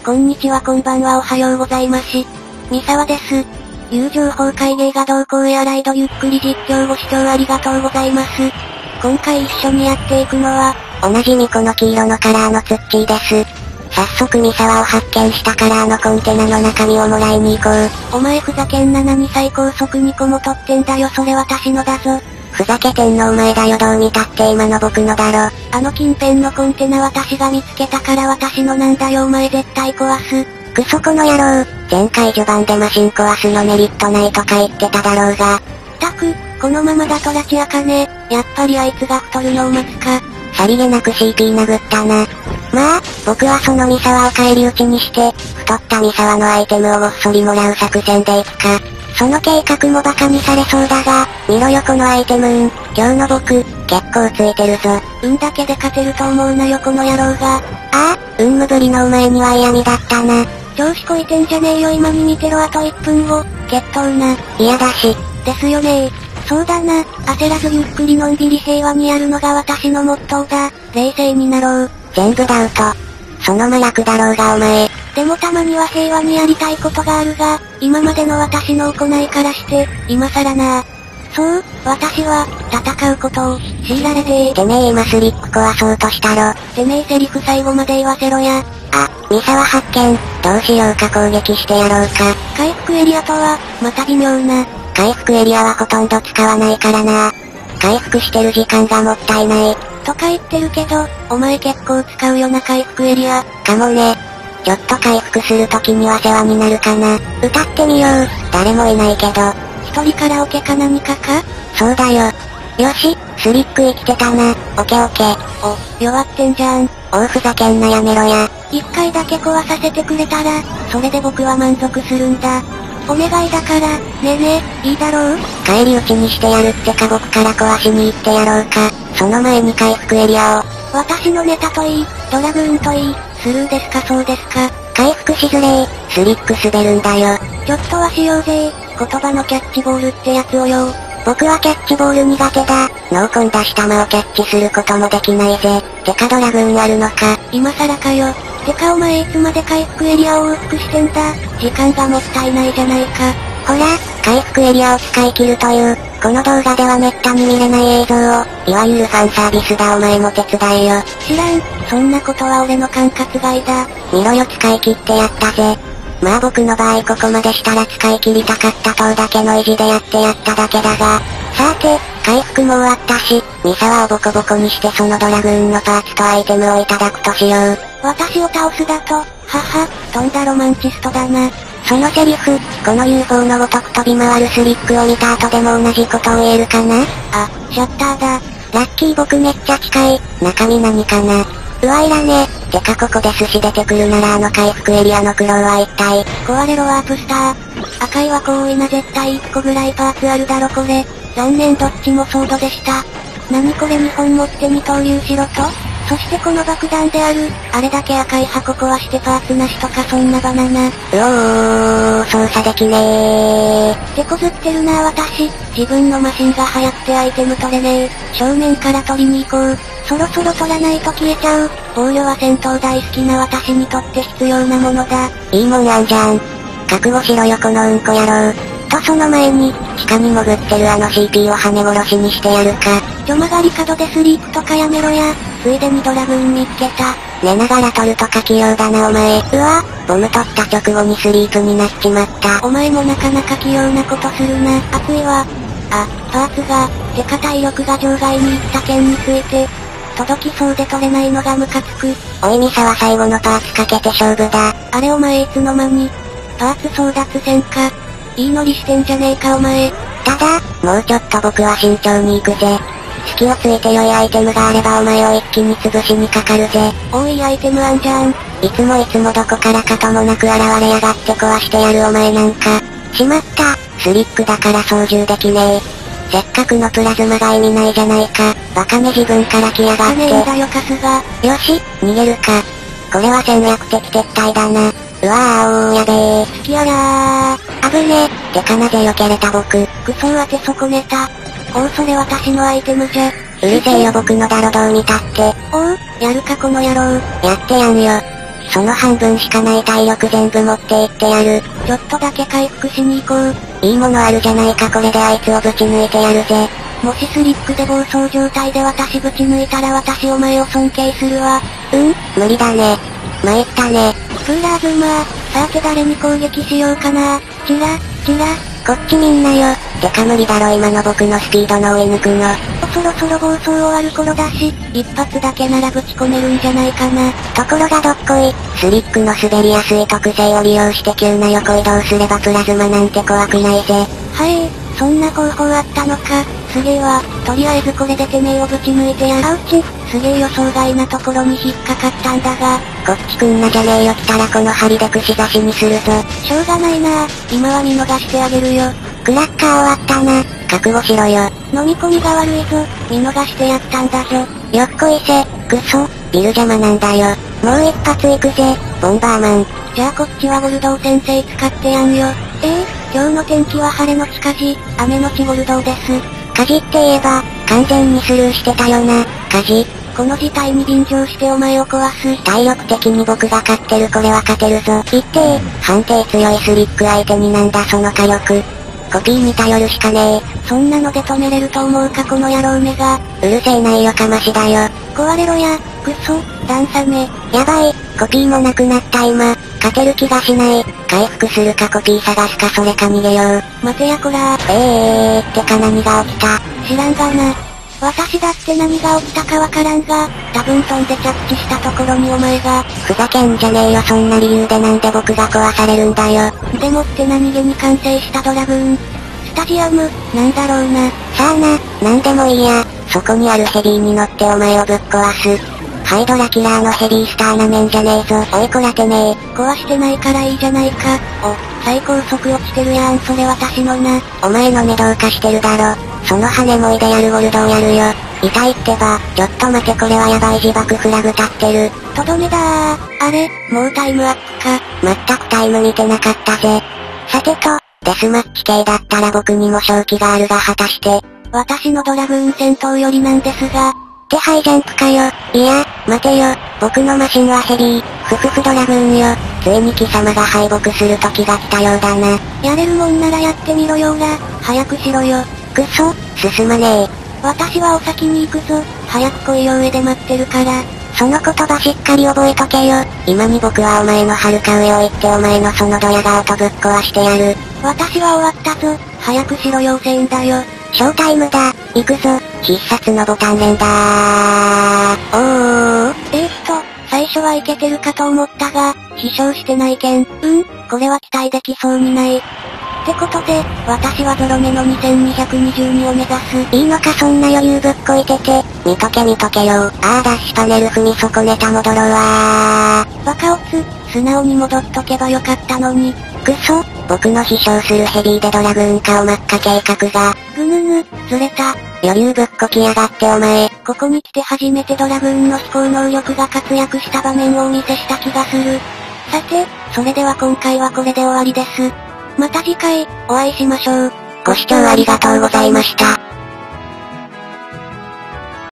こんにちは、こんばんは、おはようございます。三沢です。友情崩壊芸がどうこうやらいどゆっくり実況ご視聴ありがとうございます。今回一緒にやっていくのは、 おなじみこの黄色のカラーのツッチーです。早速三沢を発見したカラーのコンテナの中身をもらいに行こう。 お前ふざけんな、何最高速2個も取ってんだよ、それ私のだぞ。 ふざけてんのお前だよ、どう見たって今の僕のだろ。 あの近辺のコンテナ私が見つけたから私のなんだよ、お前絶対壊す。 クソこの野郎、前回序盤でマシン壊すのメリットないとか言ってただろうが。 ったく、このままだと拉致あかね。やっぱりあいつが太るのを待つか。 さりげなく CP 殴ったな。まあ、僕はその三沢を返り討ちにして、太った三沢のアイテムをごっそりもらう作戦でいくか。その計画もバカにされそうだが、見ろよこのアイテム今日の僕、結構ついてるぞ。 運だけで勝てると思うなよこの野郎が。 ああ、運無ぶりのお前には嫌味だったな。 調子こいてんじゃねえよ、今に見てろ、あと1分後。決闘な。 嫌だし。 ですよねそうだな、焦らずゆっくりのんびり平和にやるのが私のモットーだ。冷静になろう。 全部ダウト。その麻薬だろうがお前。 でもたまには平和にやりたいことがあるが、今までの私の行いからして、今更な。そう、私は、戦うことを、強いられてー。 てめえ今スリップ壊そうとしたろ。 てめえセリフ最後まで言わせろや。 あ、三沢発見。どうしようか攻撃してやろうか。 回復エリアとは、また微妙な。 回復エリアはほとんど使わないからな。回復してる時間がもったいない。 とか言ってるけど、お前結構使うよな回復エリア。 かもね。ちょっと回復するときには世話になるかな。歌ってみよう。誰もいないけど。 一人カラオケか何かか？ そうだよ。よし、スリップ生きてたな。オケオケ。 お、弱ってんじゃん。 おうふざけんなやめろや。 一回だけ壊させてくれたら、それで僕は満足するんだ。お願いだから、ねえねえ、いいだろう？ 返り討ちにしてやるってか僕から壊しに行ってやろうか。その前に回復エリアを。 私のネタといい、ドラグーンといい、スルーですかそうですか。 回復しづれー、スリップ滑るんだよ。 ちょっとはしようぜ言葉のキャッチボールってやつをよ。 僕はキャッチボール苦手だ。濃紺出した間をキャッチすることもできないぜ。てかドラグーンあるのか。 今更かよ。てかお前いつまで回復エリアを往復してんだ。時間がもったいないじゃないか。 ほら、回復エリアを使い切るという、この動画ではめったに見れない映像を、いわゆるファンサービスだお前も手伝えよ。 知らん、そんなことは俺の管轄外だ。 見ろよ使い切ってやったぜ。まあ僕の場合ここまでしたら使い切りたかった塔だけの意地でやってやっただけだが。さて、回復も終わったし、三沢をボコボコにしてそのドラグーンのパーツとアイテムをいただくとしよう。 私を倒すだと、はは、とんだロマンチストだな。 そのセリフ、この UFO のごとく飛び回るスリップを見た後でも同じことを言えるかな？ あ、シャッターだ。 ラッキー僕めっちゃ近い。中身何かな？うわいらね。てかここで寿司出てくるならあの回復エリアの苦労は一体。 壊れろワープスター。赤いは多いな絶対1個ぐらいパーツあるだろこれ。残念どっちもソードでした。何これ2本持って二刀流しろと？そしてこの爆弾である、あれだけ赤い箱壊してパーツなしとかそんなバナナ。 操作できねー。手こずってるな私。自分のマシンが流行ってアイテム取れねえ。正面から取りに行こう。そろそろ取らないと消えちゃう。防御は戦闘大好きな私にとって必要なものだ。 いいもんあんじゃん。覚悟しろよこのうんこ野郎。とその前に、地下に潜ってるあの CP をはめ殺しにしてやるか。 曲がり角でスリープとかやめろや。ついでにドラグーン見つけた。 寝ながら取るとか器用だなお前。うわ、ボム取った直後にスリープになっちまった。 お前もなかなか器用なことするな。熱いわ。あ、パーツが、てか体力が場外に行った件について、届きそうで取れないのがムカつく。 おい三沢最後のパーツかけて勝負だ。 あれお前いつの間に、パーツ争奪戦か。いいノリしてんじゃねえかお前。 ただ、もうちょっと僕は慎重に行くぜ。隙をついて良いアイテムがあればお前を一気に潰しにかかるぜ。 多いアイテムあんじゃん。 いつもどこからかともなく現れやがって壊してやるお前なんか。しまった、スリップだから操縦できねえ。せっかくのプラズマが意味ないじゃないか。バカめ自分から来やがって。 ねえんだよカスが。 よし、逃げるか。これは戦略的撤退だな。うわーやべえ。 好きやらー。危ねえ。てかなぜ避けれた僕。 クソ当て損ねた。おうそれ私のアイテムじゃ。 うるせえよ僕のだろどう見たって。 おう、やるかこの野郎。 やってやんよ。 その半分しかない体力全部持って行ってやる。 ちょっとだけ回復しに行こう。 いいものあるじゃないかこれであいつをぶち抜いてやるぜ。 もしスリックで暴走状態で私ぶち抜いたら私お前を尊敬するわ。 無理だね。参ったね。 クーラーズーマー、さて誰に攻撃しようかな。チラ、チラ。 こっちみんなよ。てか無理だろ今の僕のスピードの追い抜くの。 そろそろ暴走終わる頃だし、一発だけならぶち込めるんじゃないかな。 ところがどっこい。スリックの滑りやすい特性を利用して急な横移動すればプラズマなんて怖くないぜ。 はい、そんな方法あったのか。すげえわ。とりあえずこれでてめえをぶち抜いてやる。あうち、すげえ予想外なところに引っかかったんだが。 こっち来んなじゃねえよ来たらこの針で串刺しにするぞ。 しょうがないな。今は見逃してあげるよ。 クラッカー終わったな。覚悟しろよ。 飲み込みが悪いぞ。見逃してやったんだぞ。 よっこいせ。クソ。ビル邪魔なんだよ。もう一発行くぜ。ボンバーマン。 じゃあこっちはゴルドー先生使ってやんよ。今日の天気は晴れのち風、雨のちゴルドーです。 火事って言えば、完全にスルーしてたよな。火事。 この事態に便乗してお前を壊す。 体力的に僕が勝ってるこれは勝てるぞ。言って判定強いスリック相手になんだその火力。コピーに頼るしかねえ。 そんなので止めれると思うかこの野郎めが。 うるせえないよかましだよ。 壊れろや、クソ、段差め。 やばい、コピーもなくなった今。勝てる気がしない。回復するかコピー探すかそれか逃げよう。 待てやこらってか何が起きた？ 知らんがな。私だって何が起きたかわからんが、多分飛んで着地したところにお前が。 ふざけんじゃねえよそんな理由でなんで僕が壊されるんだよ。 でもって何気に完成したドラグーン。スタジアム、なんだろうな。 さあな、なんでもいいや。そこにあるヘビーに乗ってお前をぶっ壊す。ハイドラキラーのヘビースターなめんじゃねえぞ。おいこらてねえ。 壊してないからいいじゃないか。最高速落ちてるやんそれ私のな。 お前の目どうかしてるだろ。その羽もいでやるゴルドをやるよ。痛いってば、ちょっと待てこれはやばい自爆フラグ立ってる。 とどめだー。あれ、もうタイムアップか。 まったくタイム見てなかったぜ。さてと、デスマッチ系だったら僕にも勝機があるが果たして。 私のドラグーン戦闘よりなんですが。 手配ジャンプかよ。いや、待てよ。僕のマシンはヘビー。ふふふドラグーンよ。ついに貴様が敗北する時が来たようだな。 やれるもんならやってみろよーら。早くしろよ。 くそ、進まねえ。 私はお先に行くぞ。早く来いよ上で待ってるから。 その言葉しっかり覚えとけよ。今に僕はお前の遥か上を行ってお前のそのドヤ顔とぶっ壊してやる。 私は終わったぞ。早くしろよ妖精だよ。 ショータイムだ。行くぞ。必殺のボタン連打最初はいけてるかと思ったが、飛翔してないけん。これは期待できそうにない。ってことで、私はゾロ目の2222を目指す。 いいのかそんな余裕ぶっこいてて。見とけよ。ダッシュパネル踏み損ねた戻ろうわー。 バカオツ、素直に戻っとけばよかったのに。 くそ、僕の飛翔するヘビーでドラグーン化を真っ赤計画が。 ぐぬぬ、ずれた。 余裕ぶっこきやがってお前。 ここに来て初めてドラグーンの飛行能力が活躍した場面をお見せした気がする。さて、それでは今回はこれで終わりです。また次回、お会いしましょう。 ご視聴ありがとうございました。